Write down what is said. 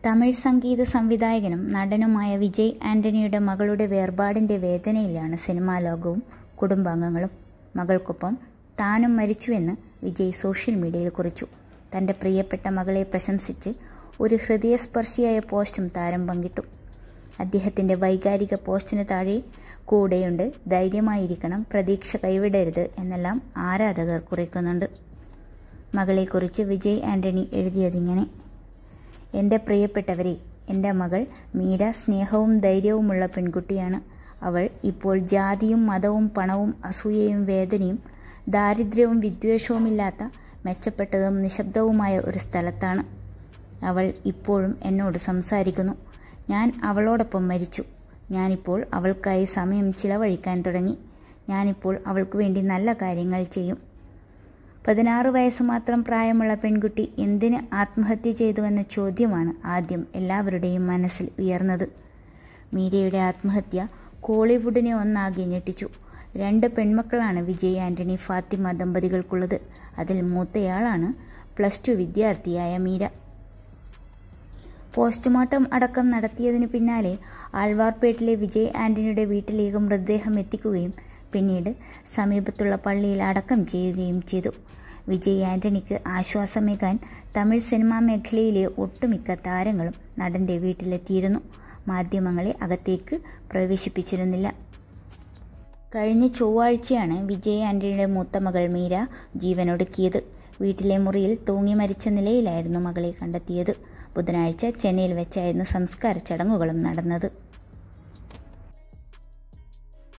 തമിഴ് സംഗീത സംവിധായകനും നടനുമായ വിജയ് ആന്റണിയുടെ മകളുടെ വേർപാടിന്റെ വേദനയിലാണ് സിനിമാ ലോകവും കുടുംബാംഗങ്ങളും. മകൾക്കൊപ്പം താനും മരിച്ചുവെന്ന് വിജയ് സോഷ്യൽ മീഡിയയിൽ കുറിച്ചു. തന്റെ പ്രിയപ്പെട്ട മകളെ പ്രശംസിച്ച് ഒരു ഹൃദയസ്പർശിയായ പോസ്റ്റും താരം പങ്കിട്ടു. അദ്ദേഹത്തിന്റെ വൈകാരിക പോസ്റ്റിന് താഴെ "കൂടെയുണ്ട്, ധൈര്യമായിരിക്കണം, പ്രതീക്ഷ കൈവിടരുത്" എന്നെല്ലാം ആരാധകർ കുറിക്കുന്നുണ്ട്. മകളെക്കുറിച്ച് വിജയ് ആന്റണി എഴുതിയതിങ്ങനെ: "എൻ്റെ പ്രിയപ്പെട്ടവരെ, എൻ്റെ മകൾ മീര സ്നേഹവും ധൈര്യവുമുള്ള പെൺകുട്ടിയാണ്. അവൾ ഇപ്പോൾ ജാതിയും മതവും പണവും അസൂയയും വേദനയും ദാരിദ്ര്യവും വിദ്വേഷവുമില്ലാത്ത മെച്ചപ്പെട്ടതും നിശബ്ദവുമായ ഒരു സ്ഥലത്താണ്. അവൾ ഇപ്പോഴും എന്നോട് സംസാരിക്കുന്നു. ഞാൻ അവളോടൊപ്പം മരിച്ചു. ഞാനിപ്പോൾ അവൾക്കായി സമയം ചിലവഴിക്കാൻ തുടങ്ങി. ഞാനിപ്പോൾ അവൾക്ക് വേണ്ടി നല്ല കാര്യങ്ങൾ ചെയ്യും." 16 വയസ്സ് മാത്രം പ്രായമുള്ള പെൺകുട്ടി എന്തിന് ആത്മഹത്യ ചെയ്തുവെന്ന ചോദ്യമാണ് ആദ്യം എല്ലാവരുടെയും മനസ്സിൽ ഉയർന്നത്. മീരയുടെ ആത്മഹത്യ കോളിവുഡിനെ ഒന്നാകെ ഞെട്ടിച്ചു. 2 പെൺമക്കളാണ് വിജയ് ആന്റണി ഫാത്തിമ ദമ്പതികൾക്കുള്ളത്. അതിൽ മൂത്തയാളാണ് +2 വിദ്യാർത്ഥിയായ മീര. പോസ്റ്റ്മോർട്ടം അടക്കം നടത്തിയതിന് പിന്നാലെ ആഴ്വാർപേട്ടിലെ വിജയ് ആന്റണിയുടെ വീട്ടിലേക്ക് മൃതദേഹം എത്തിക്കുകയും പിന്നീട് സമീപത്തുള്ള പള്ളിയിൽ അടക്കം ചെയ്യുകയും ചെയ്തു. വിജയ് ആന്റണിക്ക് ആശ്വാസമേകാൻ തമിഴ് സിനിമാ മേഖലയിലെ ഒട്ടുമിക്ക താരങ്ങളും നടന്റെ വീട്ടിലെത്തിയിരുന്നു. മാധ്യമങ്ങളെ അകത്തേക്ക് പ്രവേശിപ്പിച്ചിരുന്നില്ല. കഴിഞ്ഞ ചൊവ്വാഴ്ചയാണ് വിജയ് ആന്റണിയുടെ മൂത്ത മകൾ മീര ജീവനൊടുക്കിയത്. വീട്ടിലെ മുറിയിൽ തൂങ്ങി മരിച്ച നിലയിലായിരുന്നു മകളെ കണ്ടെത്തിയത്. ബുധനാഴ്ച ചെന്നൈയിൽ വെച്ചായിരുന്നു സംസ്കാര ചടങ്ങുകളും നടന്നത്.